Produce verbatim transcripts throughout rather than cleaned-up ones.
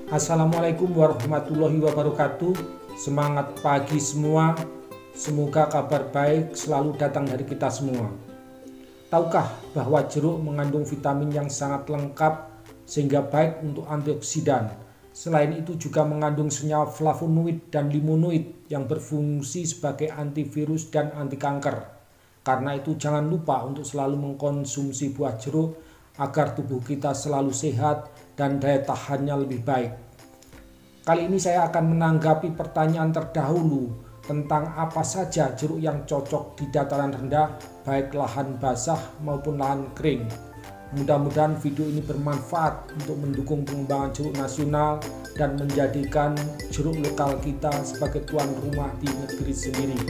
Assalamualaikum warahmatullahi wabarakatuh. Semangat pagi semua. Semoga kabar baik selalu datang dari kita semua. Tahukah bahwa jeruk mengandung vitamin yang sangat lengkap sehingga baik untuk antioksidan. Selain itu juga mengandung senyawa flavonoid dan limonoid yang berfungsi sebagai antivirus dan anti kanker. Karena itu jangan lupa untuk selalu mengkonsumsi buah jeruk agar tubuh kita selalu sehat dan daya tahannya lebih baik. Kali ini saya akan menanggapi pertanyaan terdahulu tentang apa saja jeruk yang cocok di dataran rendah, baik lahan basah maupun lahan kering. Mudah-mudahan video ini bermanfaat untuk mendukung pengembangan jeruk nasional dan menjadikan jeruk lokal kita sebagai tuan rumah di negeri sendiri.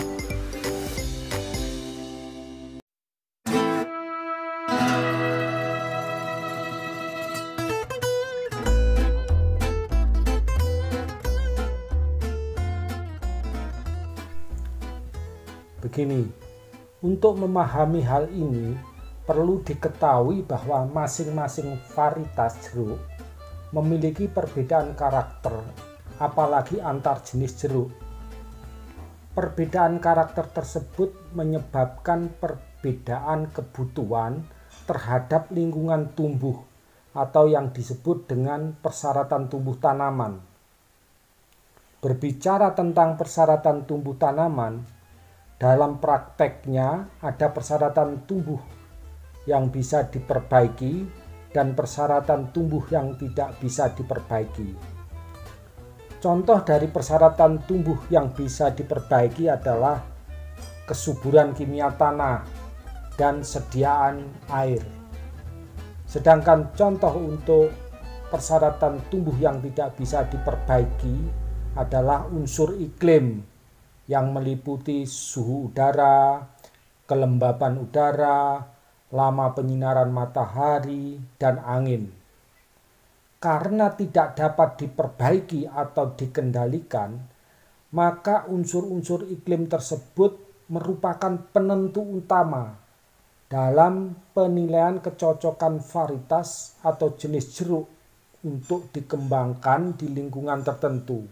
Begini, untuk memahami hal ini perlu diketahui bahwa masing-masing varietas jeruk memiliki perbedaan karakter, apalagi antar jenis jeruk. Perbedaan karakter tersebut menyebabkan perbedaan kebutuhan terhadap lingkungan tumbuh atau yang disebut dengan persyaratan tumbuh tanaman. Berbicara tentang persyaratan tumbuh tanaman, dalam prakteknya ada persyaratan tumbuh yang bisa diperbaiki dan persyaratan tumbuh yang tidak bisa diperbaiki. Contoh dari persyaratan tumbuh yang bisa diperbaiki adalah kesuburan kimia tanah dan sediaan air. Sedangkan contoh untuk persyaratan tumbuh yang tidak bisa diperbaiki adalah unsur iklim yang meliputi suhu udara, kelembapan udara, lama penyinaran matahari, dan angin. Karena tidak dapat diperbaiki atau dikendalikan, maka unsur-unsur iklim tersebut merupakan penentu utama dalam penilaian kecocokan varietas atau jenis jeruk untuk dikembangkan di lingkungan tertentu.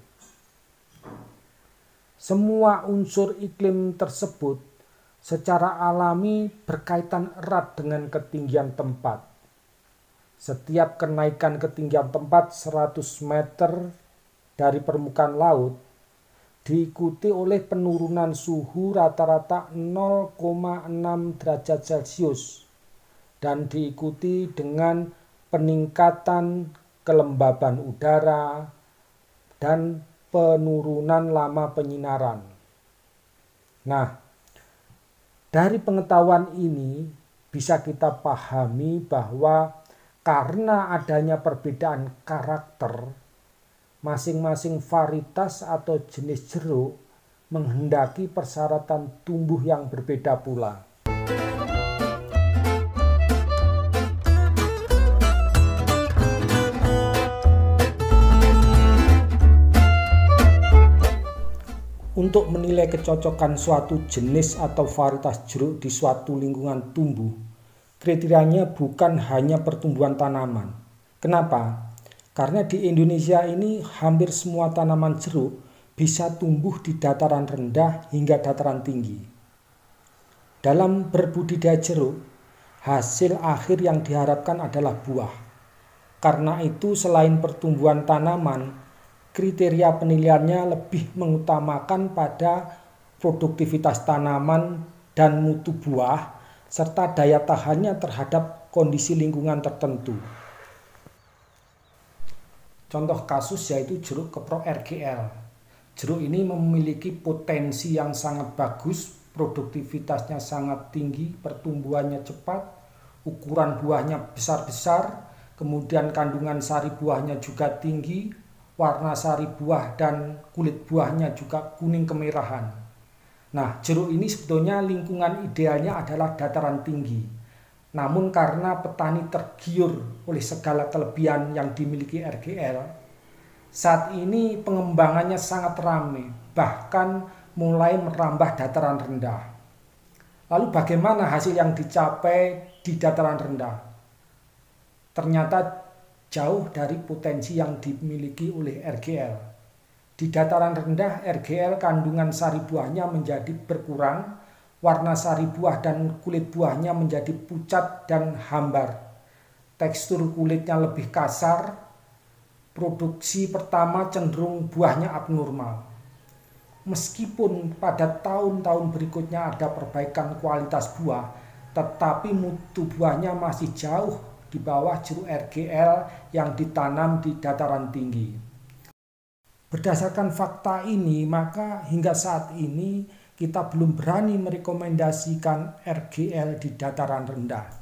Semua unsur iklim tersebut secara alami berkaitan erat dengan ketinggian tempat. Setiap kenaikan ketinggian tempat seratus meter dari permukaan laut diikuti oleh penurunan suhu rata-rata nol koma enam derajat Celcius dan diikuti dengan peningkatan kelembaban udara dan penurunan lama penyinaran. Nah, dari pengetahuan ini bisa kita pahami bahwa karena adanya perbedaan karakter, masing-masing varietas atau jenis jeruk menghendaki persyaratan tumbuh yang berbeda pula. Untuk menilai kecocokan suatu jenis atau varietas jeruk di suatu lingkungan tumbuh, kriterianya bukan hanya pertumbuhan tanaman. Kenapa? Karena di Indonesia ini hampir semua tanaman jeruk bisa tumbuh di dataran rendah hingga dataran tinggi. Dalam berbudidaya jeruk, hasil akhir yang diharapkan adalah buah. Karena itu selain pertumbuhan tanaman, kriteria penilaiannya lebih mengutamakan pada produktivitas tanaman dan mutu buah serta daya tahannya terhadap kondisi lingkungan tertentu. Contoh kasus yaitu jeruk kepro R G L. Jeruk ini memiliki potensi yang sangat bagus, produktivitasnya sangat tinggi, pertumbuhannya cepat, ukuran buahnya besar-besar, kemudian kandungan sari buahnya juga tinggi, warna sari buah dan kulit buahnya juga kuning kemerahan. Nah, jeruk ini sebetulnya lingkungan idealnya adalah dataran tinggi. Namun karena petani tergiur oleh segala kelebihan yang dimiliki R G L, saat ini pengembangannya sangat ramai, bahkan mulai merambah dataran rendah. Lalu bagaimana hasil yang dicapai di dataran rendah? Ternyata jauh dari potensi yang dimiliki oleh R G L. Di dataran rendah, R G L kandungan sari buahnya menjadi berkurang, warna sari buah dan kulit buahnya menjadi pucat dan hambar. Tekstur kulitnya lebih kasar, produksi pertama cenderung buahnya abnormal. Meskipun pada tahun-tahun berikutnya ada perbaikan kualitas buah, tetapi mutu buahnya masih jauh di bawah jeruk R G L yang ditanam di dataran tinggi. Berdasarkan fakta ini, maka hingga saat ini kita belum berani merekomendasikan R G L di dataran rendah.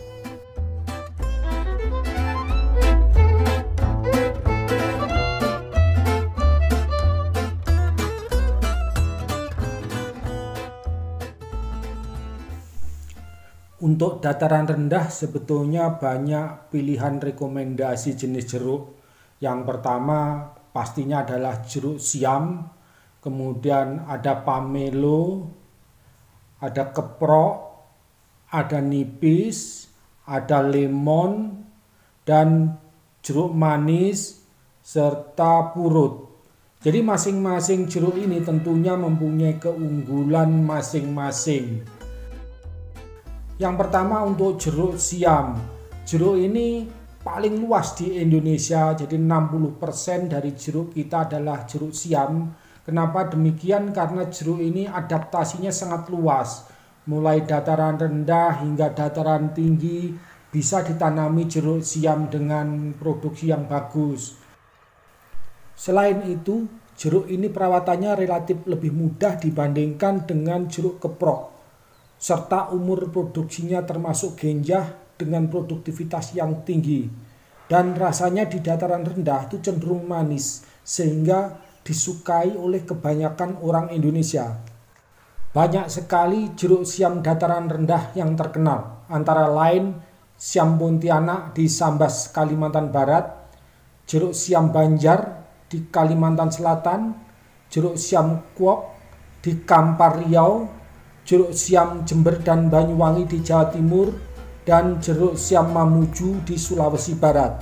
Untuk dataran rendah sebetulnya banyak pilihan rekomendasi jenis jeruk. Yang pertama pastinya adalah jeruk siam, kemudian ada pamelo, ada keprok, ada nipis, ada lemon, dan jeruk manis, serta purut. Jadi masing-masing jeruk ini tentunya mempunyai keunggulan masing-masing. Yang pertama untuk jeruk siam. Jeruk ini paling luas di Indonesia, jadi enam puluh persen dari jeruk kita adalah jeruk siam. Kenapa demikian? Karena jeruk ini adaptasinya sangat luas. Mulai dataran rendah hingga dataran tinggi bisa ditanami jeruk siam dengan produksi yang bagus. Selain itu, jeruk ini perawatannya relatif lebih mudah dibandingkan dengan jeruk keprok, serta umur produksinya termasuk genjah dengan produktivitas yang tinggi. Dan rasanya di dataran rendah itu cenderung manis, sehingga disukai oleh kebanyakan orang Indonesia. Banyak sekali jeruk siam dataran rendah yang terkenal, antara lain siam Pontianak di Sambas, Kalimantan Barat, jeruk siam Banjar di Kalimantan Selatan, jeruk siam Kuok di Kampar Riau, jeruk siam Jember dan Banyuwangi di Jawa Timur, dan jeruk siam Mamuju di Sulawesi Barat.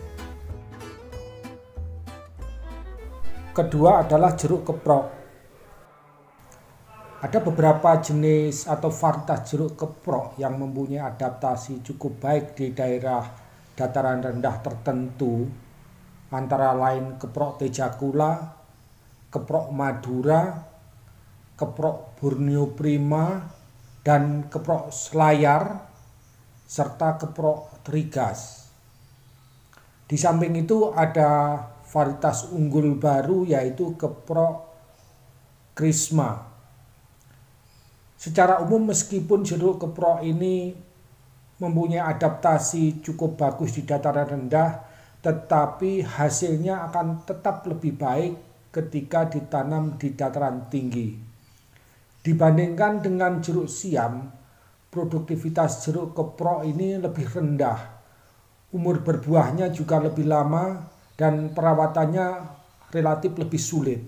Kedua adalah jeruk keprok. Ada beberapa jenis atau varietas jeruk keprok yang mempunyai adaptasi cukup baik di daerah dataran rendah tertentu, antara lain keprok Tejakula, keprok Madura, keprok Borneo Prima, dan keprok Selayar, serta keprok Trigas. Di samping itu ada varietas unggul baru yaitu keprok Krisma. Secara umum meskipun jeruk keprok ini mempunyai adaptasi cukup bagus di dataran rendah, tetapi hasilnya akan tetap lebih baik ketika ditanam di dataran tinggi. Dibandingkan dengan jeruk siam, produktivitas jeruk keprok ini lebih rendah. Umur berbuahnya juga lebih lama dan perawatannya relatif lebih sulit.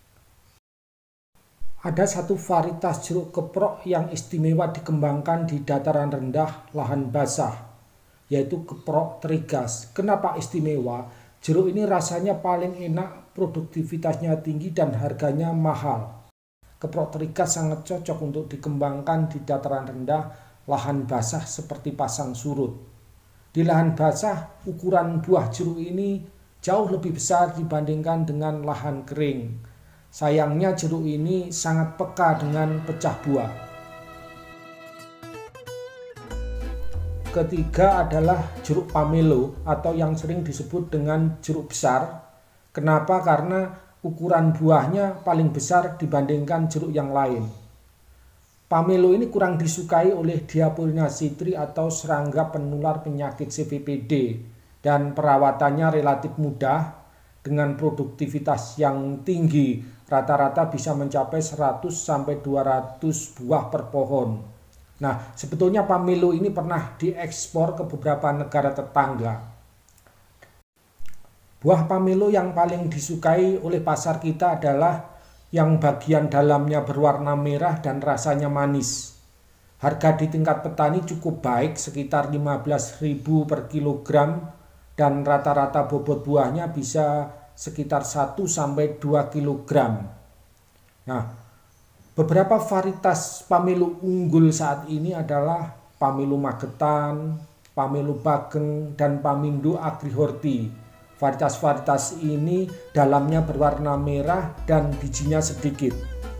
Ada satu varietas jeruk keprok yang istimewa dikembangkan di dataran rendah lahan basah, yaitu keprok Trigas. Kenapa istimewa? Jeruk ini rasanya paling enak, produktivitasnya tinggi, dan harganya mahal. Keprok Trigas sangat cocok untuk dikembangkan di dataran rendah lahan basah seperti pasang surut. Di lahan basah, ukuran buah jeruk ini jauh lebih besar dibandingkan dengan lahan kering. Sayangnya jeruk ini sangat peka dengan pecah buah. Ketiga adalah jeruk pamelo atau yang sering disebut dengan jeruk besar. Kenapa? Karena ukuran buahnya paling besar dibandingkan jeruk yang lain. Pamelo ini kurang disukai oleh Diaphorina citri atau serangga penular penyakit C V P D, dan perawatannya relatif mudah dengan produktivitas yang tinggi, rata-rata bisa mencapai seratus sampai dua ratus buah per pohon. Nah, sebetulnya pamelo ini pernah diekspor ke beberapa negara tetangga. Buah pamelo yang paling disukai oleh pasar kita adalah yang bagian dalamnya berwarna merah dan rasanya manis. Harga di tingkat petani cukup baik, sekitar lima belas ribu per kilogram, dan rata-rata bobot buahnya bisa sekitar satu sampai dua kilogram. Nah, beberapa varietas pamelo unggul saat ini adalah Pamelo Magetan, Pamelo Bageng, dan Pamindo Agrihorti. Varietas-varietas ini dalamnya berwarna merah dan bijinya sedikit.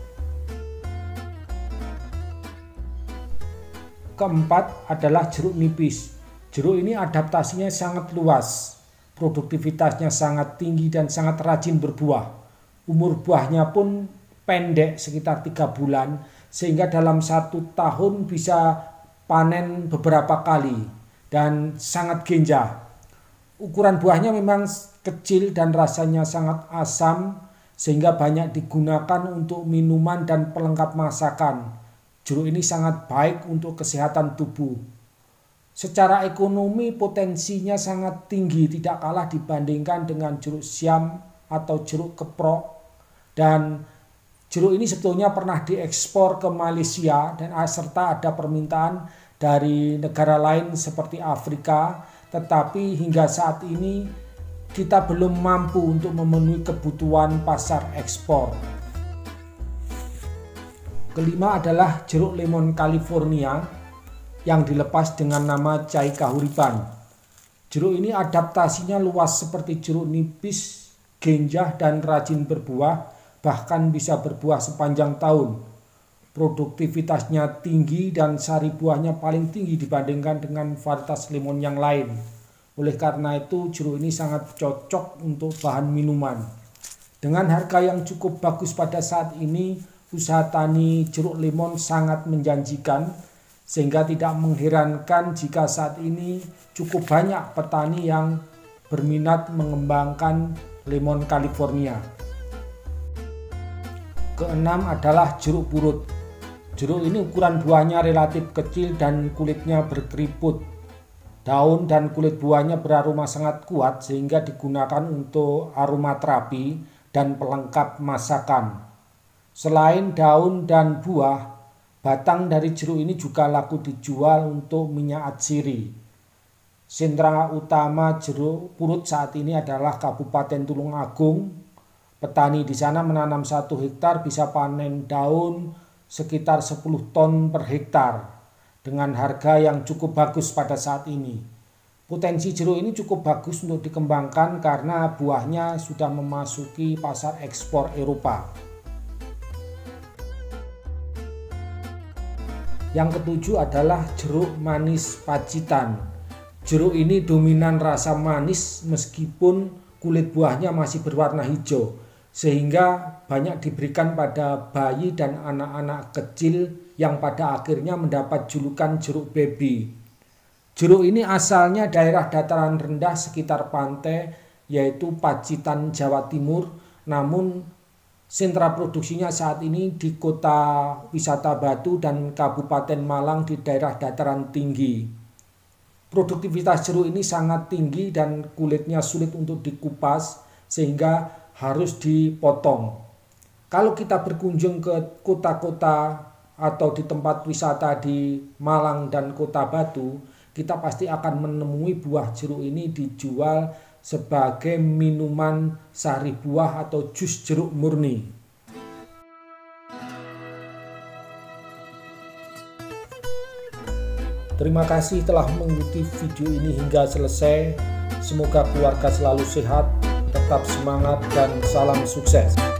Keempat adalah jeruk nipis. Jeruk ini adaptasinya sangat luas, produktivitasnya sangat tinggi dan sangat rajin berbuah. Umur buahnya pun pendek sekitar tiga bulan, sehingga dalam satu tahun bisa panen beberapa kali dan sangat genjah. Ukuran buahnya memang kecil dan rasanya sangat asam, sehingga banyak digunakan untuk minuman dan pelengkap masakan. Jeruk ini sangat baik untuk kesehatan tubuh. Secara ekonomi potensinya sangat tinggi, tidak kalah dibandingkan dengan jeruk siam atau jeruk keprok. Dan jeruk ini sebetulnya pernah diekspor ke Malaysia dan serta ada permintaan dari negara lain seperti Afrika. Tetapi hingga saat ini kita belum mampu untuk memenuhi kebutuhan pasar ekspor. Kelima adalah jeruk lemon California yang dilepas dengan nama cai kahuripan. Jeruk ini adaptasinya luas seperti jeruk nipis, genjah dan rajin berbuah, bahkan bisa berbuah sepanjang tahun. Produktivitasnya tinggi dan sari buahnya paling tinggi dibandingkan dengan varietas lemon yang lain. Oleh karena itu jeruk ini sangat cocok untuk bahan minuman. Dengan harga yang cukup bagus pada saat ini, usaha tani jeruk lemon sangat menjanjikan, sehingga tidak mengherankan jika saat ini cukup banyak petani yang berminat mengembangkan lemon California. Keenam adalah jeruk purut. Jeruk ini ukuran buahnya relatif kecil dan kulitnya berkeriput. Daun dan kulit buahnya beraroma sangat kuat sehingga digunakan untuk aromaterapi dan pelengkap masakan. Selain daun dan buah, batang dari jeruk ini juga laku dijual untuk minyak atsiri. Sentra utama jeruk purut saat ini adalah Kabupaten Tulungagung. Petani di sana menanam satu hektar bisa panen daun sekitar sepuluh ton per hektar dengan harga yang cukup bagus pada saat ini. Potensi jeruk ini cukup bagus untuk dikembangkan karena buahnya sudah memasuki pasar ekspor Eropa. Yang ketujuh adalah jeruk manis Pacitan. Jeruk ini dominan rasa manis meskipun kulit buahnya masih berwarna hijau, sehingga banyak diberikan pada bayi dan anak-anak kecil yang pada akhirnya mendapat julukan jeruk baby. Jeruk ini asalnya daerah dataran rendah sekitar pantai, yaitu Pacitan, Jawa Timur, namun sentra produksinya saat ini di Kota Wisata Batu dan Kabupaten Malang di daerah dataran tinggi. Produktivitas jeruk ini sangat tinggi dan kulitnya sulit untuk dikupas sehingga harus dipotong. Kalau kita berkunjung ke kota-kota atau di tempat wisata di Malang dan Kota Batu, kita pasti akan menemui buah jeruk ini dijual sebagai minuman sari buah atau jus jeruk murni. Terima kasih telah mengikuti video ini hingga selesai. Semoga keluarga selalu sehat, tetap semangat, dan salam sukses.